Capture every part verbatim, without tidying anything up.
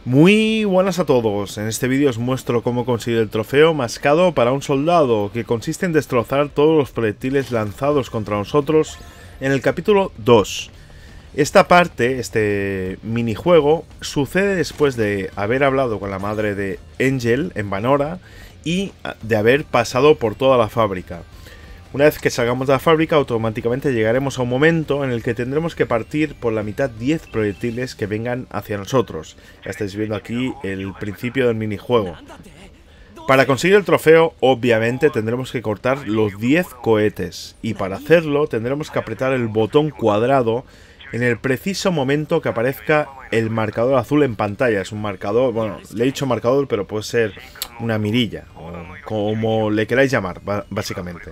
Muy buenas a todos, en este vídeo os muestro cómo conseguir el trofeo mascado para un soldado, que consiste en destrozar todos los proyectiles lanzados contra nosotros en el capítulo dos. Esta parte, este minijuego, sucede después de haber hablado con la madre de Angel en Vanora y de haber pasado por toda la fábrica. Una vez que salgamos de la fábrica, automáticamente llegaremos a un momento en el que tendremos que partir por la mitad diez proyectiles que vengan hacia nosotros. Ya estáis viendo aquí el principio del minijuego. Para conseguir el trofeo, obviamente tendremos que cortar los diez cohetes. Y para hacerlo, tendremos que apretar el botón cuadrado en el preciso momento que aparezca el marcador azul en pantalla. Es un marcador, bueno, le he dicho marcador, pero puede ser una mirilla, o como le queráis llamar, básicamente.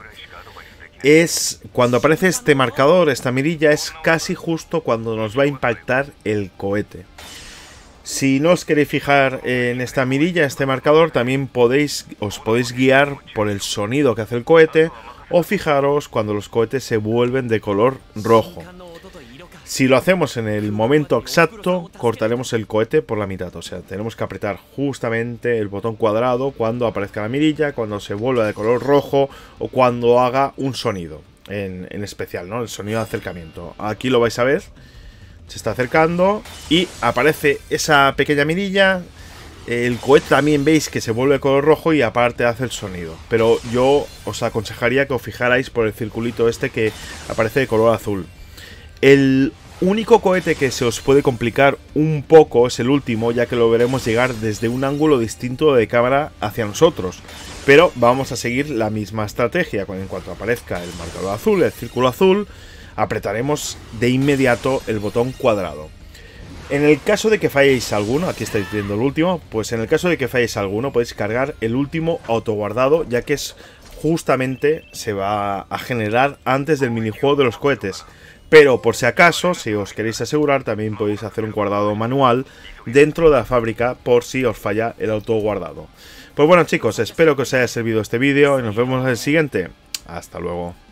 Es cuando aparece este marcador, esta mirilla, es casi justo cuando nos va a impactar el cohete. Si no os queréis fijar en esta mirilla, este marcador, también podéis, os podéis guiar por el sonido que hace el cohete, o fijaros cuando los cohetes se vuelven de color rojo. Si lo hacemos en el momento exacto, cortaremos el cohete por la mitad. O sea, tenemos que apretar justamente el botón cuadrado cuando aparezca la mirilla, cuando se vuelva de color rojo o cuando haga un sonido en, en especial, ¿no? El sonido de acercamiento. Aquí lo vais a ver. Se está acercando y aparece esa pequeña mirilla. El cohete también veis que se vuelve de color rojo y aparte hace el sonido. Pero yo os aconsejaría que os fijarais por el circulito este que aparece de color azul. El único cohete que se os puede complicar un poco es el último, ya que lo veremos llegar desde un ángulo distinto de cámara hacia nosotros. Pero vamos a seguir la misma estrategia. En cuanto aparezca el marcador azul, el círculo azul, apretaremos de inmediato el botón cuadrado. En el caso de que falléis alguno, aquí estáis viendo el último, pues en el caso de que falléis alguno podéis cargar el último autoguardado, ya que es justamente se va a generar antes del minijuego de los cohetes. Pero por si acaso, si os queréis asegurar, también podéis hacer un guardado manual dentro de la fábrica por si os falla el autoguardado. Pues bueno chicos, espero que os haya servido este vídeo y nos vemos en el siguiente. Hasta luego.